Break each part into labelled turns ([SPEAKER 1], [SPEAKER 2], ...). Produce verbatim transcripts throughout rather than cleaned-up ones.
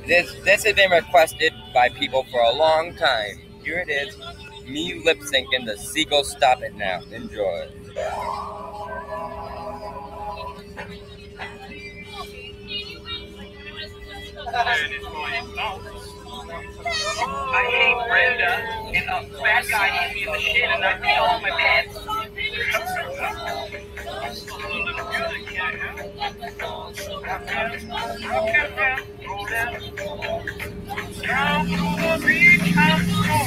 [SPEAKER 1] This this has been requested by people for a long time. Here it is. Me lip syncing the Seagulls Stop It Now. Enjoy.
[SPEAKER 2] I hate Brenda, and a bad guy hit me in the shin, and I feel all my pants. Down to the beach, I'm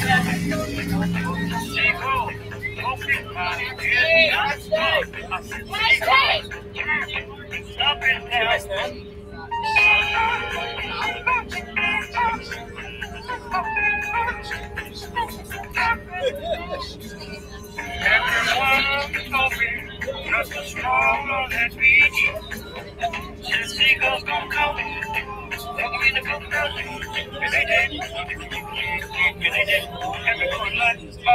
[SPEAKER 2] going. Smoking money, getting us stuck. I said, stop it now. Everyone told me just a strong on that beach. The seagulls gon' call me. Welcome me to come early. And they did. And they did. Everyone like, oh.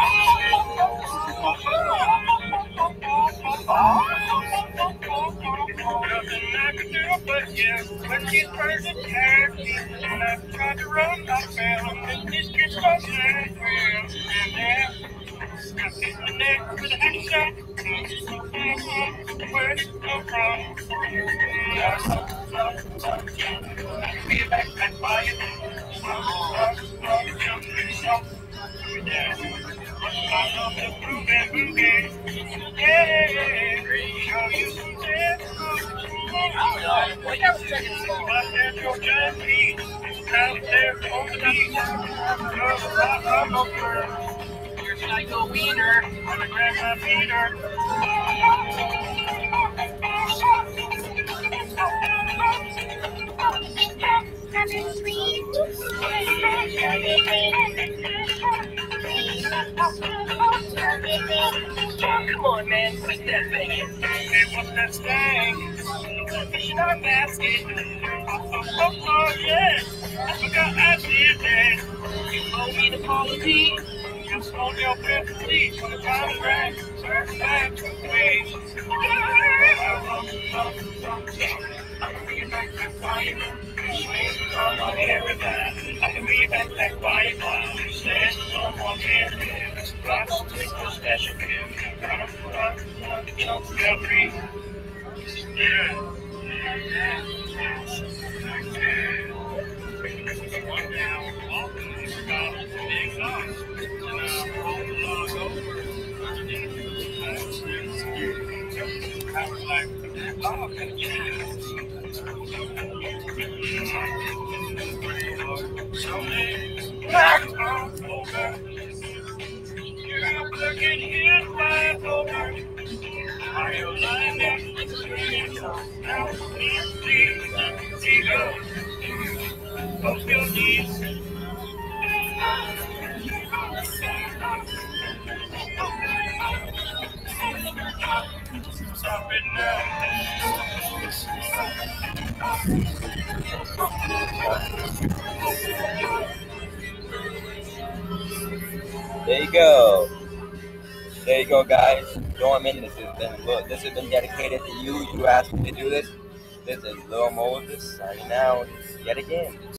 [SPEAKER 2] Nothing I can do but yeah. When these birds attack me, and I tried to run, I fell. And this gets my leg. And then I hit my neck with a headshot. Where did it come from? Be back that fire. I love the groove and boogie. Yeah, show you some dance. Out there, your journey. Out there on the beach. I'm over. Your psycho wiener. Gonna grab my beater. Come on, man, put that thing in. Hey, what's that thing? Fish in our basket. Oh, oh, oh, oh, yeah. I forgot I did that. You owe me an apology. Just hold your breath, please. When the time is right, turn back to me. I can be back that fire. Come on, everybody. I can be back that fire. Stand on one hand. Rock, take a special care. Rock, rock, rock, jump, free. Yeah. One down, walk, stop, big loss. Hold the log over. I was like, oh, yeah. So, back on over. You're looking here, wide open. Are you lying there? Now, please, please, go. Both your knees. Stop it now.
[SPEAKER 1] There you go. There you go, guys. Dorman, this has been look. This has been dedicated to you. You asked me to do this. This is Lil Moses signing out yet again.